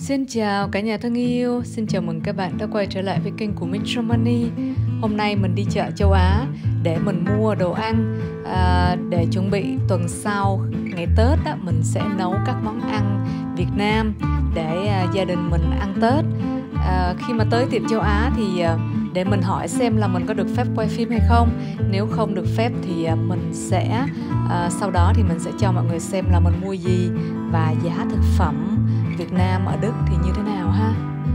Xin chào cả nhà thân yêu, xin chào mừng các bạn đã quay trở lại với kênh của Metro Money. Hôm nay mình đi chợ châu Á để mình mua đồ ăn để chuẩn bị tuần sau ngày Tết á, mình sẽ nấu các món ăn Việt Nam để gia đình mình ăn Tết. Khi mà tới tiệm châu Á thì để mình hỏi xem là mình có được phép quay phim hay không. Nếu không được phép thì mình sẽ sau đó thì mình sẽ cho mọi người xem là mình mua gì và giá thực phẩm Việt Nam ở Đức thì như thế nào ha.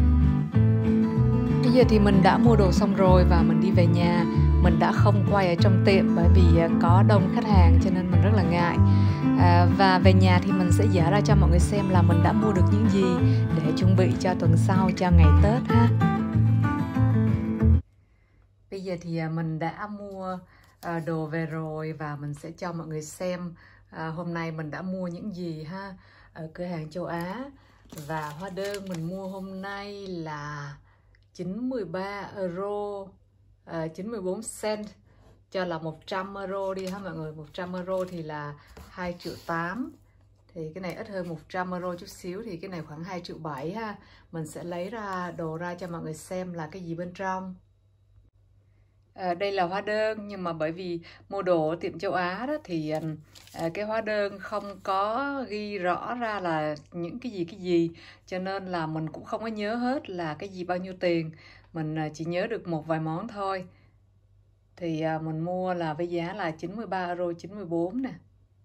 Bây giờ thì mình đã mua đồ xong rồi và mình đi về nhà. Mình đã không quay ở trong tiệm bởi vì có đông khách hàng cho nên mình rất là ngại. Và về nhà thì mình sẽ dở ra cho mọi người xem là mình đã mua được những gì để chuẩn bị cho tuần sau, cho ngày Tết ha. Bây giờ thì mình đã mua đồ về rồi và mình sẽ cho mọi người xem hôm nay mình đã mua những gì ha ở cửa hàng châu Á. Và hóa đơn mình mua hôm nay là 93 euro 94 cent, cho là 100 euro đi ha mọi người. 100 euro thì là 2,8 triệu. Thì cái này ít hơn 100 euro chút xíu, thì cái này khoảng 2,7 triệu ha. Mình sẽ lấy đồ ra cho mọi người xem là cái gì bên trong. Đây là hóa đơn, nhưng mà bởi vì mua đồ ở tiệm châu Á đó thì cái hóa đơn không có ghi rõ ra là những cái gì, cho nên là mình cũng không có nhớ hết là cái gì bao nhiêu tiền. Mình chỉ nhớ được một vài món thôi. Thì mình mua là với giá là 93 euro 94 nè.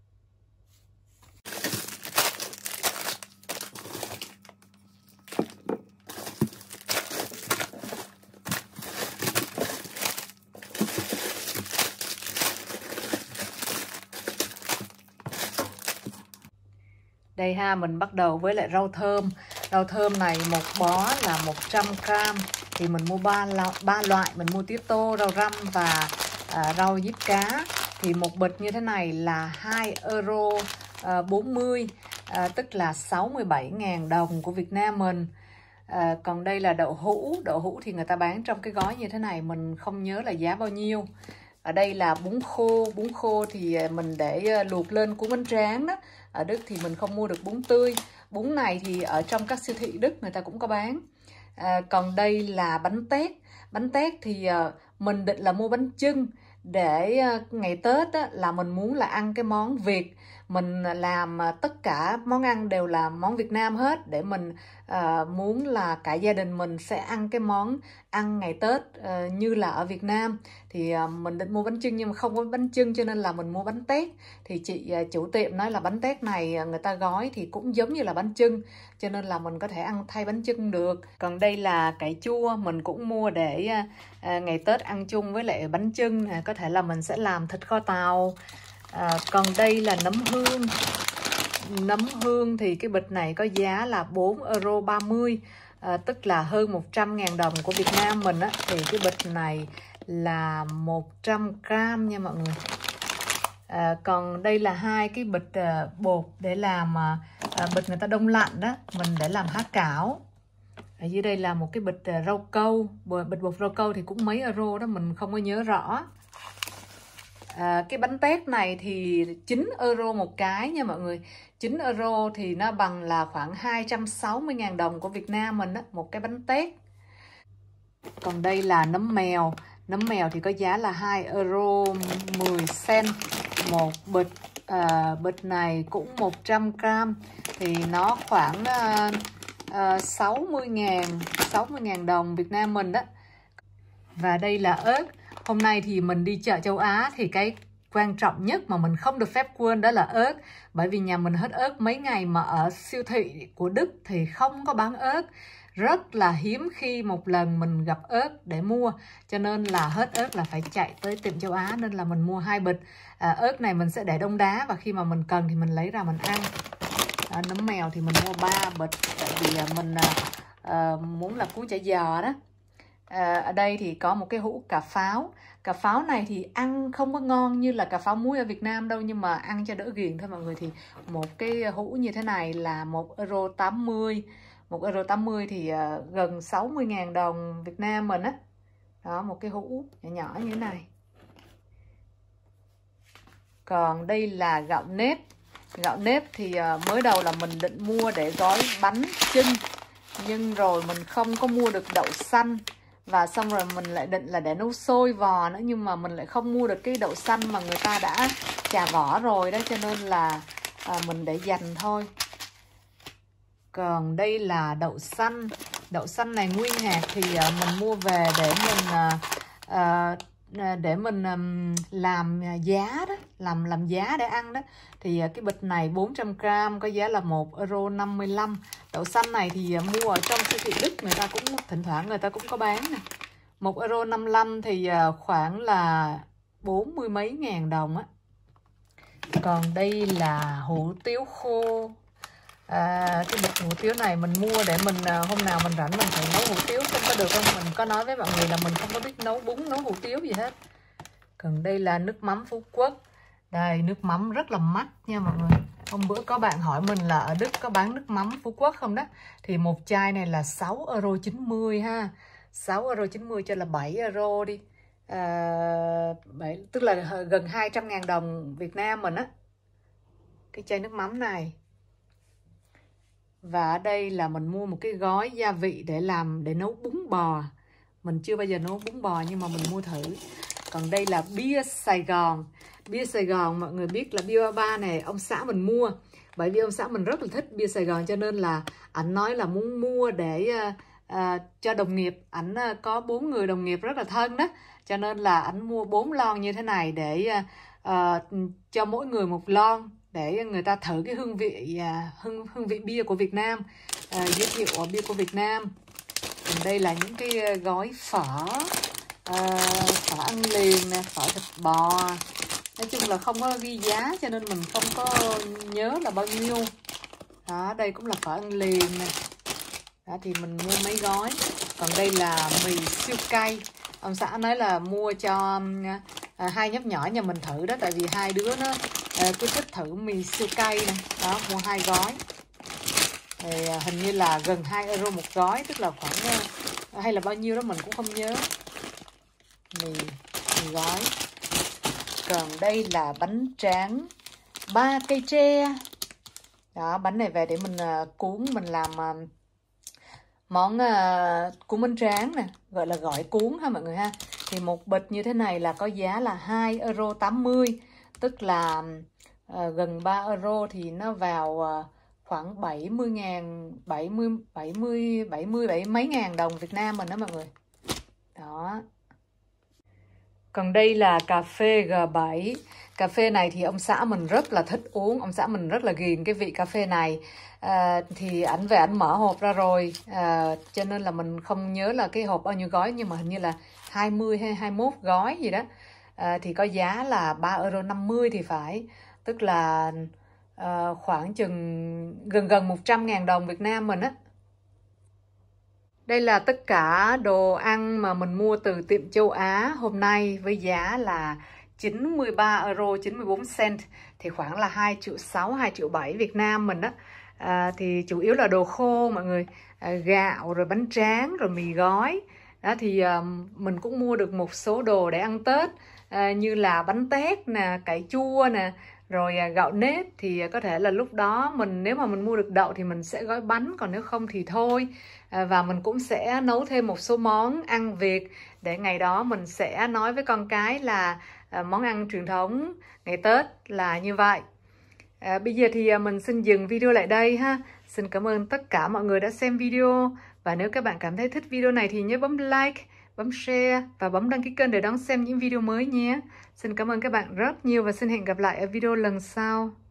Đây ha, mình bắt đầu với lại rau thơm. Rau thơm này một bó là 100 gram. Thì mình mua ba loại, mình mua tía tô, rau răm và rau diếp cá. Thì một bịch như thế này là 2 euro 40, tức là 67.000 đồng của Việt Nam mình. Còn đây là đậu hũ thì người ta bán trong cái gói như thế này, mình không nhớ là giá bao nhiêu. Ở đây là bún khô thì mình để luộc lên cuốn bánh tráng đó. Ở Đức thì mình không mua được bún tươi. Bún này thì ở trong các siêu thị Đức người ta cũng có bán. Còn đây là bánh tét thì mình định là mua bánh chưng để ngày Tết á, là mình muốn là ăn cái món Việt. Mình làm tất cả món ăn đều là món Việt Nam hết, để mình muốn là cả gia đình mình sẽ ăn cái món ăn ngày Tết như là ở Việt Nam. Thì mình định mua bánh chưng nhưng mà không có bánh chưng, cho nên là mình mua bánh tét. Thì chị chủ tiệm nói là bánh tét này người ta gói thì cũng giống như là bánh chưng, cho nên là mình có thể ăn thay bánh chưng được. Còn đây là cải chua, mình cũng mua để ngày Tết ăn chung với lại bánh chưng. Có thể là mình sẽ làm thịt kho tàu. Còn đây là nấm hương thì cái bịch này có giá là 4 euro 30, tức là hơn 100.000 đồng của Việt Nam mình á. Thì cái bịch này là 100 gram nha mọi người. Còn đây là hai cái bịch bột để làm bịch người ta đông lạnh đó, mình để làm há cảo. Ở dưới đây là một cái bịch rau câu, bịch bột rau câu thì cũng mấy euro đó, mình không có nhớ rõ. Cái bánh tét này thì 9 euro một cái nha mọi người. 9 euro thì nó bằng là khoảng 260.000 đồng của Việt Nam mình đó, một cái bánh tét. Còn đây là nấm mèo. Nấm mèo thì có giá là 2 euro 10 cent một bịch. Bịch này cũng 100 gram thì nó khoảng 60.000 đồng Việt Nam mình đó. Và đây là ớt. Hôm nay thì mình đi chợ châu Á thì cái quan trọng nhất mà mình không được phép quên đó là ớt. Bởi vì nhà mình hết ớt mấy ngày mà ở siêu thị của Đức thì không có bán ớt. Rất là hiếm khi một lần mình gặp ớt để mua. Cho nên là hết ớt là phải chạy tới tiệm châu Á, nên là mình mua 2 bịch. Ớt này mình sẽ để đông đá và khi mà mình cần thì mình lấy ra mình ăn. Nấm mèo thì mình mua 3 bịch tại vì mình muốn là cuốn chả giò đó. Ở đây thì có một cái hũ cà pháo. Cà pháo này thì ăn không có ngon như là cà pháo muối ở Việt Nam đâu, nhưng mà ăn cho đỡ ghiền thôi mọi người. Thì một cái hũ như thế này là 1 euro 80. 1 euro 80 thì gần 60.000 đồng Việt Nam mình á. Đó, một cái hũ nhỏ nhỏ như thế này. Còn đây là gạo nếp. Gạo nếp thì mới đầu là mình định mua để gói bánh chưng. Nhưng rồi mình không có mua được đậu xanh. Và xong rồi mình lại định là để nấu xôi vò nữa. Nhưng mà mình lại không mua được cái đậu xanh mà người ta đã chà vỏ rồi đó. Cho nên là mình để dành thôi. Còn đây là đậu xanh. Đậu xanh này nguyên hạt thì mình mua về để mình làm giá đó, làm giá để ăn đó. Thì cái bịch này 400g có giá là 1,55 €. Đậu xanh này thì mua ở trong siêu thị Đức, người ta cũng thỉnh thoảng người ta cũng có bán nè. 1,55 € thì khoảng là 40 mấy ngàn đồng á. Còn đây là hủ tiếu khô. Cái bịch hủ tiếu này mình mua để mình hôm nào mình rảnh mình phải nấu hủ tiếu, không có được không? Mình có nói với mọi người là mình không có biết nấu bún, nấu hủ tiếu gì hết. Còn đây là nước mắm Phú Quốc. Đây, nước mắm rất là mắc nha mọi người. Hôm bữa có bạn hỏi mình là ở Đức có bán nước mắm Phú Quốc không đó. Thì một chai này là 6,90 € ha. 6,90 € cho là 7 € đi. 7, tức là gần 200.000 đồng Việt Nam mình á. Cái chai nước mắm này. Và ở đây là mình mua một cái gói gia vị để nấu bún bò. Mình chưa bao giờ nấu bún bò nhưng mà mình mua thử. Còn đây là bia Sài Gòn. Bia Sài Gòn mọi người biết là bia 33 này ông xã mình mua. Bởi vì ông xã mình rất là thích bia Sài Gòn cho nên là ảnh nói là muốn mua để cho đồng nghiệp. Ảnh có 4 người đồng nghiệp rất là thân đó. Cho nên là ảnh mua 4 lon như thế này để cho mỗi người một lon. Để người ta thử cái hương vị bia của Việt Nam, giới thiệu bia của Việt Nam. Còn đây là những cái gói phở, phở ăn liền nè, phở thịt bò. Nói chung là không có ghi giá cho nên mình không có nhớ là bao nhiêu. Đó, đây cũng là phở ăn liền nè. Đó, thì mình mua mấy gói. Còn đây là mì siêu cay. Ông xã nói là mua cho hai nhóc nhỏ nhà mình thử đó. Tại vì hai đứa nó cứ thích thử mì siêu cay này. Đó, mua 2 gói. Thì hình như là gần 2 € một gói. Tức là khoảng hay là bao nhiêu đó mình cũng không nhớ. Mì gói. Còn đây là bánh tráng 3 cây tre. Đó, bánh này về để mình cuốn, mình làm món cuốn bánh tráng nè, gọi là gỏi cuốn ha mọi người ha. Thì một bịch như thế này là có giá là 2,80 €, tức là gần 3 € thì nó vào khoảng 70 mấy ngàn đồng Việt Nam mình đó mọi người. Đó. Còn đây là cà phê G7. Cà phê này thì ông xã mình rất là thích uống. Ông xã mình rất là ghiền cái vị cà phê này. Thì ảnh về ảnh mở hộp ra rồi. Cho nên là mình không nhớ là cái hộp bao nhiêu gói. Nhưng mà hình như là 20 hay 21 gói gì đó. Thì có giá là 3,50 € thì phải. Tức là khoảng chừng gần 100.000 đồng Việt Nam mình á. Đây là tất cả đồ ăn mà mình mua từ tiệm châu Á hôm nay với giá là 93,94 €, thì khoảng là 2,6 triệu, 2,7 triệu Việt Nam mình đó. Thì chủ yếu là đồ khô mọi người, gạo rồi bánh tráng rồi mì gói. Đó thì mình cũng mua được một số đồ để ăn Tết, như là bánh tét nè, cải chua nè, rồi gạo nếp. Thì có thể là lúc đó nếu mà mình mua được đậu thì mình sẽ gói bánh, còn nếu không thì thôi. Và mình cũng sẽ nấu thêm một số món ăn Việt để ngày đó mình sẽ nói với con cái là món ăn truyền thống ngày Tết là như vậy. Bây giờ thì mình xin dừng video lại đây ha. Xin cảm ơn tất cả mọi người đã xem video. Và nếu các bạn cảm thấy thích video này thì nhớ bấm like, bấm share và bấm đăng ký kênh để đón xem những video mới nhé. Xin cảm ơn các bạn rất nhiều và xin hẹn gặp lại ở video lần sau.